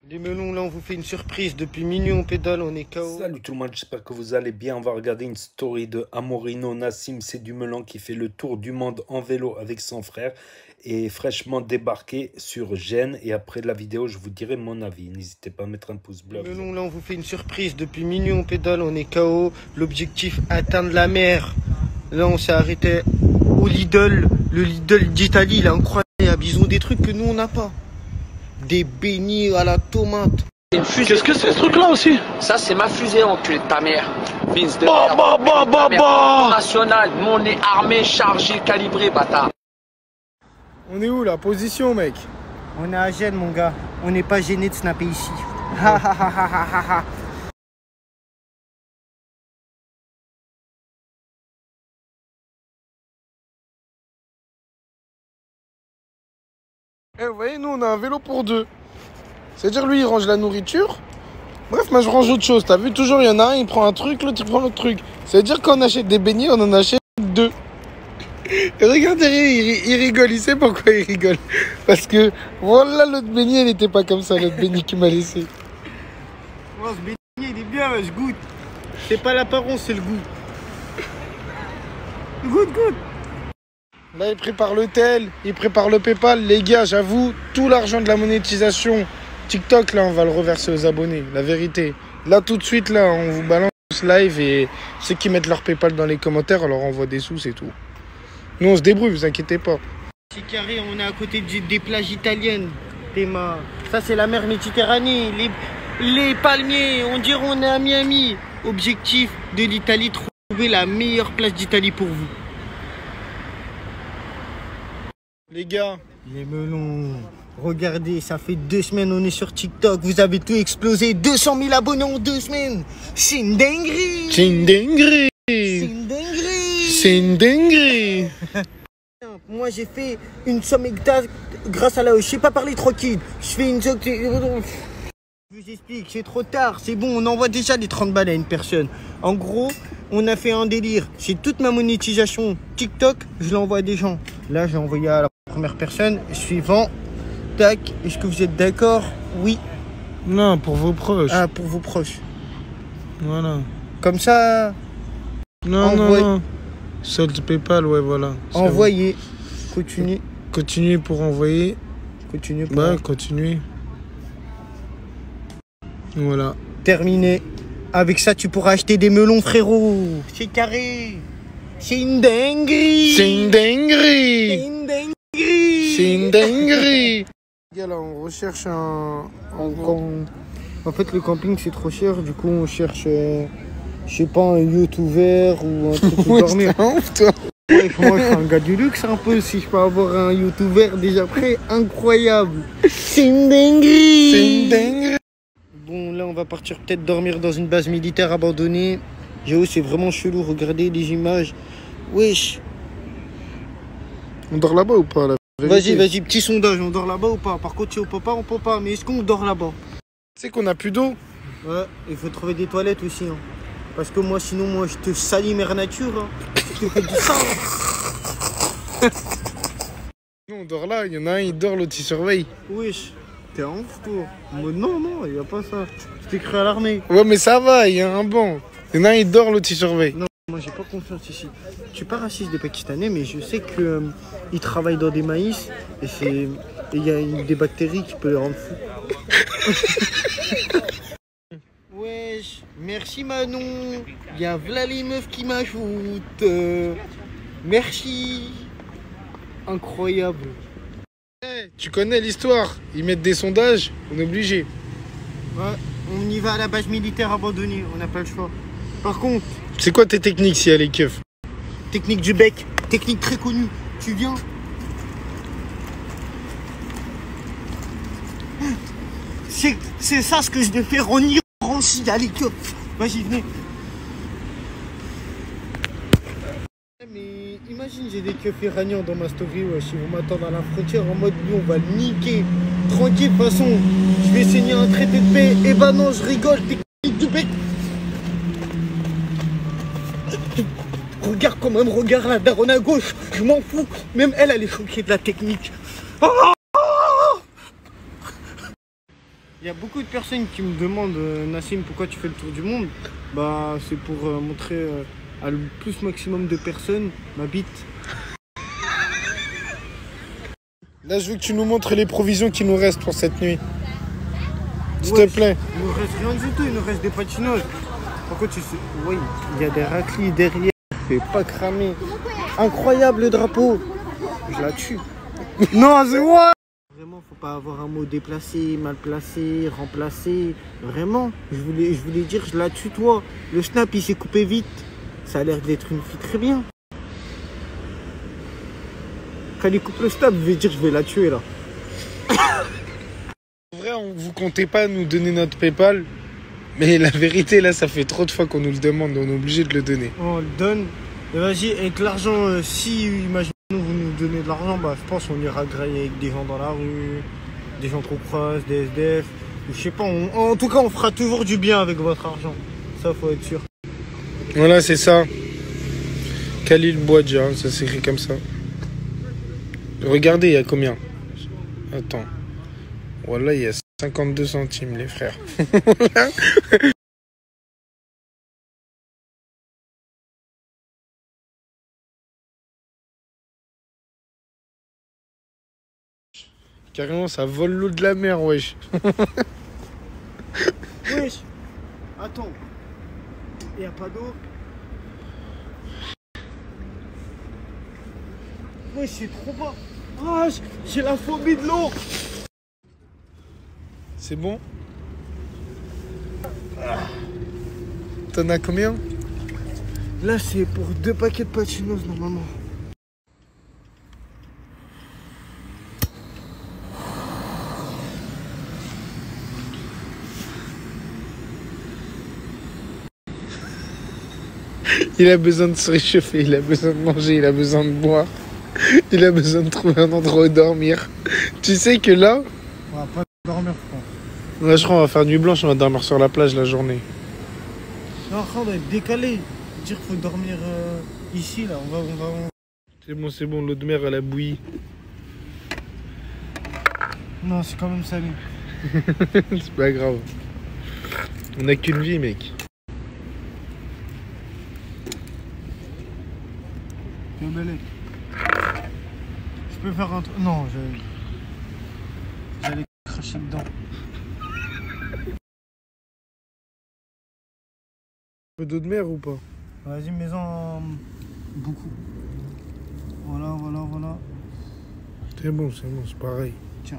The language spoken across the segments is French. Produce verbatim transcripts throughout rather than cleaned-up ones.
Les melons, là, on vous fait une surprise. Depuis minuit, on pédale, on est K O. Salut tout le monde, j'espère que vous allez bien. On va regarder une story de Amorino Nassim, c'est du melon qui fait le tour du monde en vélo avec son frère et fraîchement débarqué sur Gênes. Et après la vidéo, je vous dirai mon avis. N'hésitez pas à mettre un pouce bleu. Les melons, là, on vous fait une surprise. Depuis minuit, on pédale, on est K O. L'objectif, atteindre la mer. Là, on s'est arrêté au Lidl. Le Lidl d'Italie, il est incroyable. Ils ont des trucs que nous, on n'a pas. Des beignets à la tomate. Qu'est-ce que c'est ce truc là aussi? Ça c'est ma fusée, enculé de ta mère. Vince de Bah bah bah bah bah national, mon est armé, chargé, calibré, bâtard. On est où la position, mec? On est à Gênes, mon gars. On n'est pas gêné de snapper ici. Ha ha ha ha ha ha. Eh, vous voyez, nous, on a un vélo pour deux. C'est-à-dire, lui, il range la nourriture. Bref, moi, je range autre chose. T'as vu, toujours, il y en a un, il prend un truc, l'autre, il prend l'autre truc. C'est-à-dire, quand on achète des beignets, on en achète deux. Et regardez, il, il rigole. Il sait pourquoi il rigole. Parce que, voilà, l'autre beignet, il n'était pas comme ça, l'autre beignet qu'il m'a laissé. Oh, ce beignet, il est bien, je goûte. C'est pas l'apparence, c'est le goût. Goûte, goûte. Là, il prépare le tel, il prépare le PayPal. Les gars, j'avoue, tout l'argent de la monétisation TikTok, là, on va le reverser aux abonnés. La vérité. Là, tout de suite, là, on vous balance ce live et ceux qui mettent leur PayPal dans les commentaires, on leur envoie des sous, c'est tout. Nous, on se débrouille, vous inquiétez pas. C'est carré, on est à côté des plages italiennes. Théma. Ça, c'est la mer Méditerranée. Les, les palmiers, on dirait on est à Miami. Objectif de l'Italie, trouver la meilleure plage d'Italie pour vous. Les gars, les melons, regardez, ça fait deux semaines on est sur TikTok, vous avez tout explosé, deux cent mille abonnés en deux semaines. C'est une dinguerie. C'est une dinguerie. C'est une dinguerie. C'est une dinguerie. Moi j'ai fait une somme exacte grâce à la... Je sais pas parler tranquille. Je fais une... Je vous explique, c'est trop tard, c'est bon, on envoie déjà les trente balles à une personne. En gros, on a fait un délire. C'est toute ma monétisation TikTok, je l'envoie à des gens. Là, j'ai envoyé à la première personne. Suivant, tac, est-ce que vous êtes d'accord? Oui. Non, pour vos proches. Ah, pour vos proches. Voilà. Comme ça... Non, envoie... non, non. Solde PayPal, ouais, voilà. Envoyer. Continue. Continuez pour envoyer. Continue pour... Bah, continuez. Voilà. Terminé. Avec ça, tu pourras acheter des melons, frérot. C'est carré. C'est une dinguerie. C'est une dinguerie. C'est une dinguerie. C'est une dinguerie. Gars, là, on recherche un... un... En fait, le camping, c'est trop cher. Du coup, on cherche, euh, je sais pas, un yacht ouvert ou un truc pour dormir. Ouf, toi. Ouais, moi, je suis un gars du luxe un peu. Si je peux avoir un yacht ouvert déjà prêt, incroyable. C'est une dinguerie. C'est une dinguerie. Bon, là, on va partir peut-être dormir dans une base militaire abandonnée. J'avoue, c'est vraiment chelou. Regardez les images. Wesh. On dort là-bas ou pas là? Vas-y, vas-y, petit sondage. On dort là-bas ou pas? Par contre, si on peut pas, on peut pas. Mais est-ce qu'on dort là-bas? Tu sais qu'on a plus d'eau? Ouais, il faut trouver des toilettes aussi. Hein. Parce que moi, sinon, moi, je te salis mère nature. Hein. Je te fais du sang. Nous, on dort là. Il y en a un, il dort, l'autre, il surveille. Wesh. T'es un ouf, toi. Non, non, il n'y a pas ça. Je t'ai cru à l'armée. Ouais, mais ça va, il y a un banc. Il y en a un, il dort, l'autre, il surveille. Non, moi, j'ai pas confiance ici. Je suis pas raciste des Pakistanais, mais je sais qu'ils euh, travaillent dans des maïs et c'est... il y a des bactéries qui peuvent les rendre fous. Wesh, merci Manon. Il y a v'là les meufs qui m'ajoutent. Euh, merci. Incroyable. Hey, tu connais l'histoire. Ils mettent des sondages, on est obligé. Ouais, on y va à la base militaire abandonnée, on n'a pas le choix. Par contre... C'est quoi tes techniques si elle est keuf? Technique du bec, technique très connue. Tu viens. C'est, c'est ça ce que je vais faire en Iran s'il y a les keufs. Vas-y, venez. Mais imagine, j'ai des keufs iraniens dans ma story. Ouais, ils vont m'attendre à la frontière en mode nous, on va le niquer. Tranquille, de toute façon, je vais signer un traité de paix. Eh ben non, je rigole, technique du bec. Regarde quand même, regarde la daronne à gauche, je m'en fous. Même elle, elle est choquée de la technique. Oh Il y a beaucoup de personnes qui me demandent, euh, Nassim, pourquoi tu fais le tour du monde? Bah, c'est pour euh, montrer euh, à le plus maximum de personnes ma bite. Là, je veux que tu nous montres les provisions qui nous restent pour cette nuit. S'il Ouais, te plaît. Il nous reste rien du tout, il nous reste des patinoges. Par contre, tu sais, oui, il y a des raclis derrière, fais pas cramer. Incroyable le drapeau. Je la tue. Non, c'est moi. Vraiment, faut pas avoir un mot déplacé, mal placé, remplacé. Vraiment, je voulais, je voulais dire, je la tutoie. Le snap, il s'est coupé vite. Ça a l'air d'être une fille très bien. Quand il coupe le snap, je vais dire, je vais la tuer là. En vrai, on vous comptez pas nous donner notre PayPal. Mais la vérité, là, ça fait trop de fois qu'on nous le demande. On est obligé de le donner. On le donne. Et vas-y, avec l'argent, euh, si, imaginons, vous nous donnez de l'argent, bah, je pense qu'on ira grailler avec des gens dans la rue, des gens qu'on croise, des S D F. Je sais pas, on- en tout cas, on fera toujours du bien avec votre argent. Ça, faut être sûr. Voilà, c'est ça. Khalil Bouadja, ça s'écrit comme ça. Regardez, il y a combien? Attends. Voilà, il y a cinquante-deux centimes, les frères. Carrément, ça vole l'eau de la mer, wesh. Wesh, attends. Il y a pas d'eau. Wesh, c'est trop bas. Ah, j'ai la phobie de l'eau. C'est bon? T'en as combien? Là, c'est pour deux paquets de patinos normalement. Il a besoin de se réchauffer, il a besoin de manger, il a besoin de boire. Il a besoin de trouver un endroit où dormir. Tu sais que là, On va pas dormir, je crois. là je crois on va faire nuit blanche, on va dormir sur la plage la journée. Non, après, on doit être décalé. Dire qu'il faut dormir euh, ici, là. On va, on va, on- C'est bon, c'est bon, l'eau de mer elle a bouilli. Non, c'est quand même salé. C'est pas grave. On a qu'une vie, mec. C'est omelette. Je peux faire un truc. Non, je. J'allais cracher dedans. Un peu d'eau de mer ou pas? Vas-y, mets-en beaucoup. Voilà, voilà, voilà. C'est bon, c'est bon, c'est pareil. Tiens.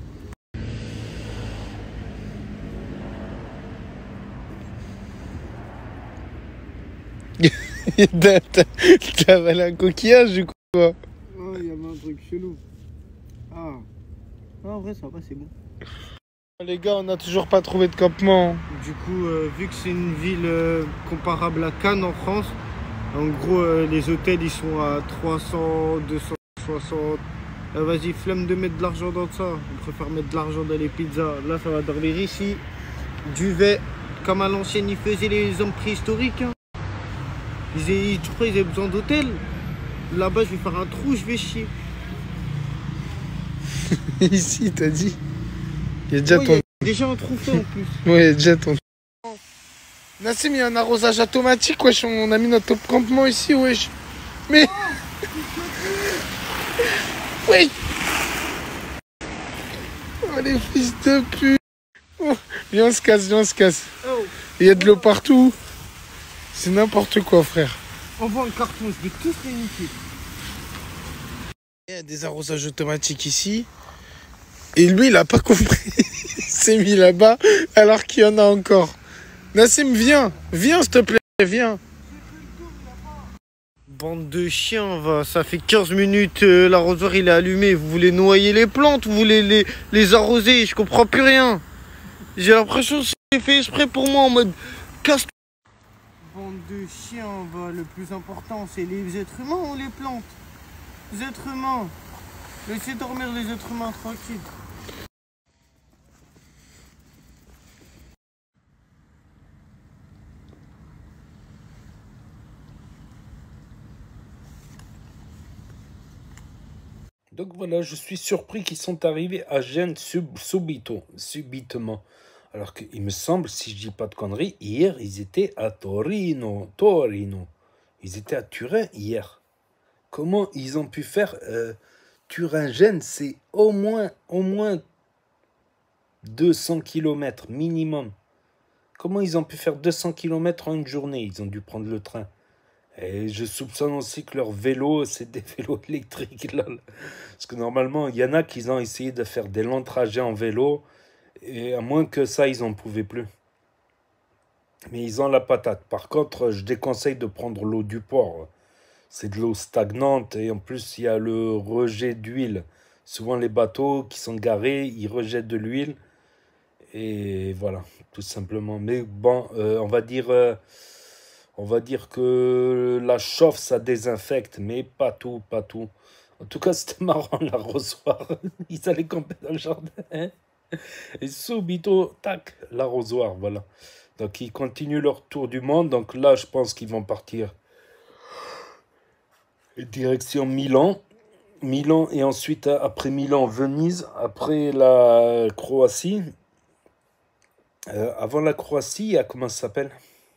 T'as t'as- t'as avalé un coquillage du coup quoi? Oh, il y avait un truc chelou. Ah. Ah, en vrai, ça va, c'est bon. Les gars, on n'a toujours pas trouvé de campement. Du coup, euh, vu que c'est une ville euh, comparable à Cannes en France, en gros, euh, les hôtels ils sont à trois cents, deux cent soixante. Euh, Vas-y, flemme de mettre de l'argent dans ça. On préfère mettre de l'argent dans les pizzas. Là, ça va dormir ici. Duvet, comme à l'ancienne, ils faisaient les hommes préhistoriques. Hein. Ils, aient- je crois qu'ils avaient besoin d'hôtel. Là-bas, je vais faire un trou, je vais chier. Ici, t'as dit. Il y a déjà Oh, il y ton. a déjà un trou fait en plus. Ouais, il y a déjà ton. Nassim, il y a un arrosage automatique, wesh. On a mis notre campement ici, wesh. Mais. Oui. Oh, les fils de pute. Oh, viens, on se casse, viens, on se casse. Oh, Il y a de l'eau partout. C'est n'importe quoi, frère. envoie un carton, je vais tous les niquer. Il y a des arrosages automatiques ici. Et lui, il a pas compris. Il s'est mis là-bas alors qu'il y en a encore. Nassim, viens. Viens, s'il te plaît, viens. Bande de chiens, va. Ça fait quinze minutes, euh, l'arrosoir il est allumé. Vous voulez noyer les plantes, vous voulez les, les arroser, je comprends plus rien. J'ai l'impression que c'est fait exprès pour moi en mode casse. Bande de chiens, va. Le plus important, c'est les êtres humains ou les plantes? Les êtres humains. Laissez dormir les êtres humains tranquilles. Donc voilà, je suis surpris qu'ils sont arrivés à Gênes sub, subito, subitement. Alors qu'il me semble, si je dis pas de conneries, hier, ils étaient à Torino. Torino. Ils étaient à Turin hier. Comment ils ont pu faire euh, Turin-Gênes, c'est au moins, au moins deux cents kilomètres minimum. Comment ils ont pu faire deux cents kilomètres en une journée? Ils ont dû prendre le train. Et je soupçonne aussi que leurs vélos, c'est des vélos électriques. Là. Parce que normalement, il y en a qui ont essayé de faire des longs trajets en vélo. Et à moins que ça, ils n'en pouvaient plus. Mais ils ont la patate. Par contre, je déconseille de prendre l'eau du port. C'est de l'eau stagnante. Et en plus, il y a le rejet d'huile. Souvent, les bateaux qui sont garés, ils rejettent de l'huile. Et voilà, tout simplement. Mais bon, euh, on va dire... Euh, On va dire que la chauffe, ça désinfecte, mais pas tout, pas tout. En tout cas, c'était marrant, l'arrosoir. Ils allaient camper dans le jardin. Hein, et subito, tac, l'arrosoir, voilà. Donc, ils continuent leur tour du monde. Donc là, je pense qu'ils vont partir direction Milan. Milan et ensuite, après Milan, Venise. Après la Croatie. Euh, avant la Croatie, il y a comment ça s'appelle ?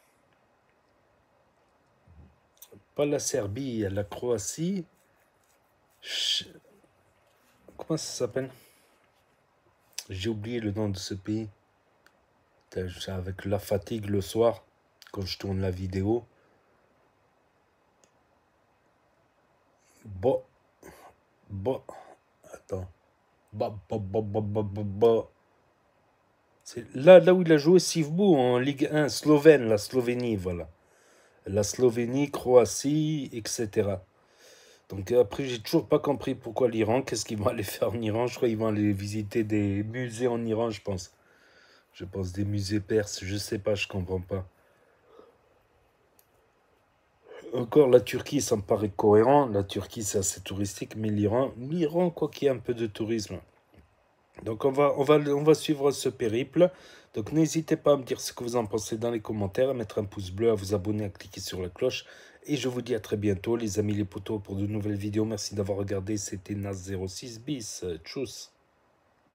Pas la Serbie, la Croatie. Ch... Comment ça s'appelle? J'ai oublié le nom de ce pays. Avec la fatigue le soir, quand je tourne la vidéo. Bon. Bon. Attends. Bah, bah, bah, bah, bah, bah, bah. C'est là, là où il a joué Sivbu en Ligue un, Slovène, la Slovénie, voilà. La Slovénie, Croatie, et cetera. Donc après, j'ai toujours pas compris pourquoi l'Iran. Qu'est-ce qu'ils vont aller faire en Iran? Je crois qu'ils vont aller visiter des musées en Iran, je pense. Je pense des musées perses, je sais pas, je comprends pas. Encore la Turquie, ça me paraît cohérent. La Turquie, c'est assez touristique, mais l'Iran, l'Iran, quoi qu'il y ait un peu de tourisme. Donc on va, on va, on va suivre ce périple. Donc n'hésitez pas à me dire ce que vous en pensez dans les commentaires, à mettre un pouce bleu, à vous abonner, à cliquer sur la cloche. Et je vous dis à très bientôt les amis les potos pour de nouvelles vidéos. Merci d'avoir regardé, c'était Nas zéro six bis. Tchuss.